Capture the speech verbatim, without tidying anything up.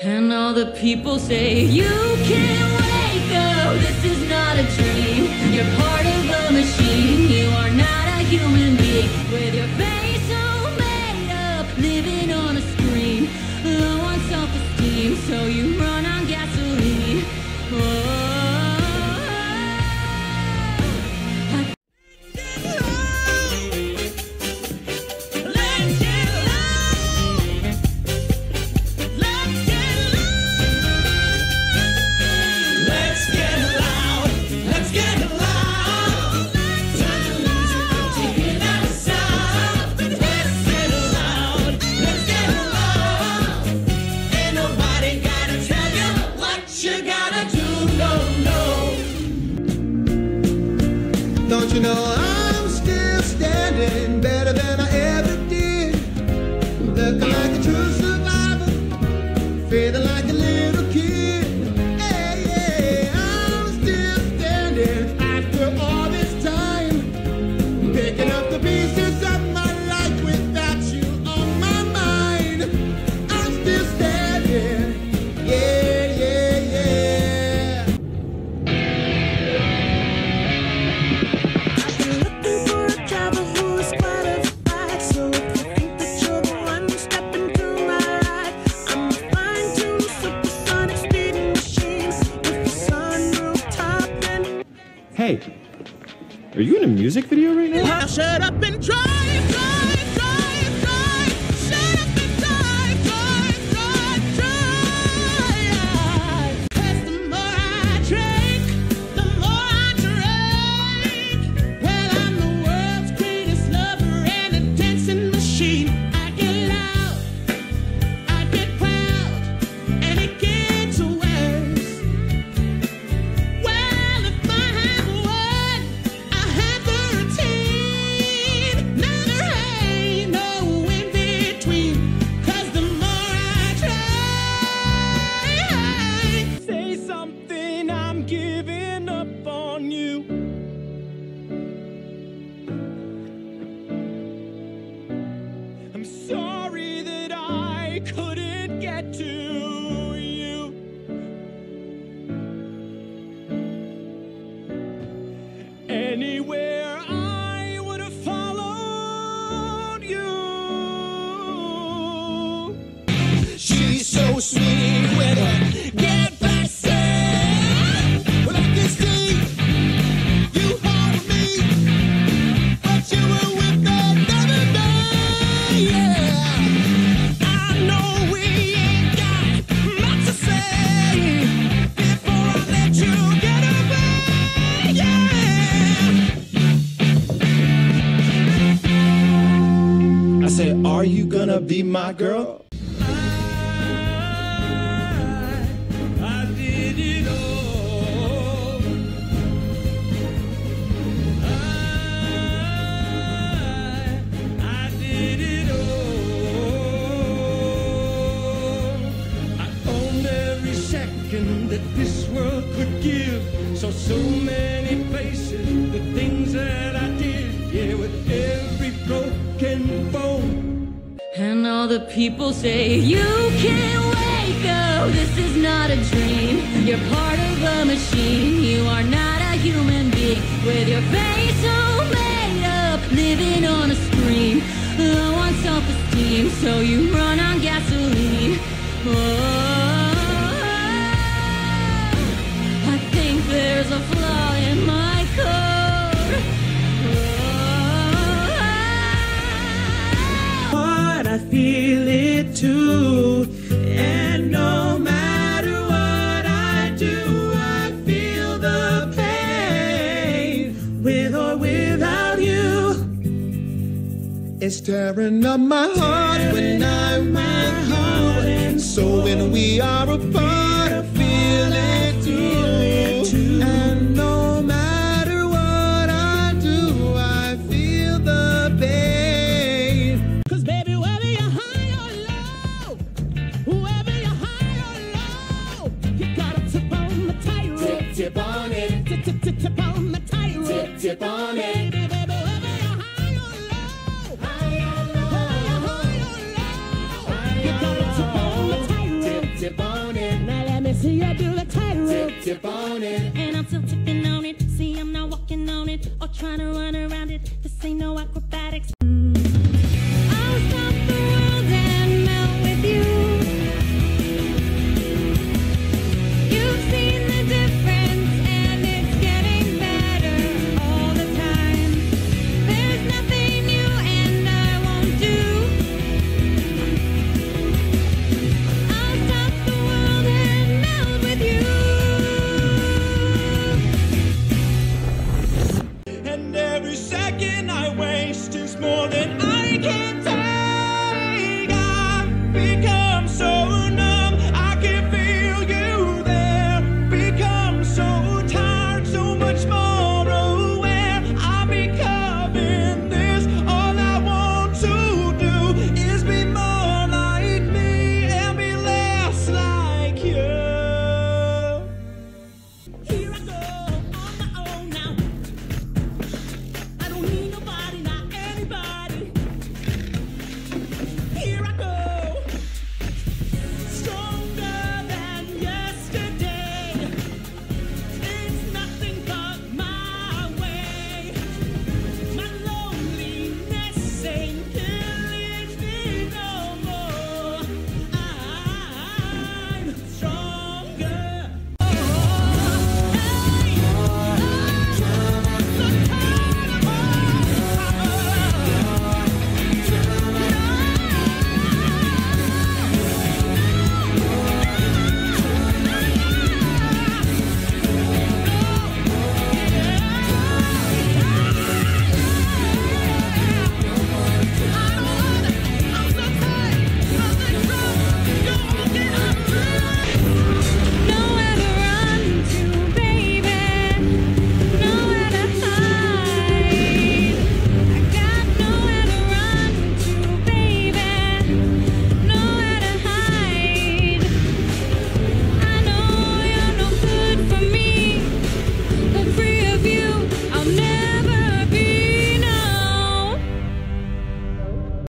And all the people say, you can't wake up, this is not a dream. You're part of a machine, you are not a human being. With your face all made up, living on a screen. Low on self-esteem, so you run on gasoline. Whoa. Don't you know I'm still standing better than I ever did? Looking like a true survivor, feeling like a little kid. Hey, yeah, I'm still standing after all this time, picking up the pieces of my life without you on my mind. I'm still standing, yeah, yeah, yeah. Hey, are you in a music video right now? Shut up and drive, drive, drive, drive. Shut up and drive, drive, drive, drive. 'Cause the more I drink, the more I drink. Well, I'm the world's greatest lover and a dancing machine. I get loud, I get proud, and it gets worse. Well, if I have one, I have thirteen. Now there ain't no in between. 'Cause the more I try, say something, I'm giving up on you. I'm sorry that I couldn't get to you. Anywhere I would have followed you. She's so sweet with her get back set. Well, I can see you hold me, but you were with another man. Yeah, I know we ain't got much to say before I let you get away. Yeah. I said, are you gonna be my girl? I did it all. I, I did it all. I owned every second that this world could give. So, so many places, the things that I did. Yeah, with every broken bone. And all the people say, you can't wake up, this is not a dream. You're part of a machine, you are not a human being. With your face all made up, living on a screen. Low on self-esteem, so you run on gasoline. Oh, I think there's a flaw in my code. But I feel it too, and no matter what I do, I feel the pain, with or without you. It's tearing up my heart when I'm with you, and so when we are apart, I feel it too, and no matter what I do, I feel the pain. 'Cause baby, whether you're high or low, whether you're high or low, you gotta tip on the tightrope. Tip, tip on it. Tip, tip, tip, tip on the tightrope. Tip, tip on it. Baby, baby, whether you're high or low, high or low, high or low, you gotta tip on the tightrope. Tip, tip on See, I do the tightrope. Tip, tip on it. And I'm still tipping on it. See, I'm not walking on it or trying to run around it. This ain't no acrobatics. Mm. I'll stop the world and melt with you. You've seen the difference and it's getting better all the time. There's nothing you and I won't do. I'll stop the world and melt with you. And every second I waste is more than I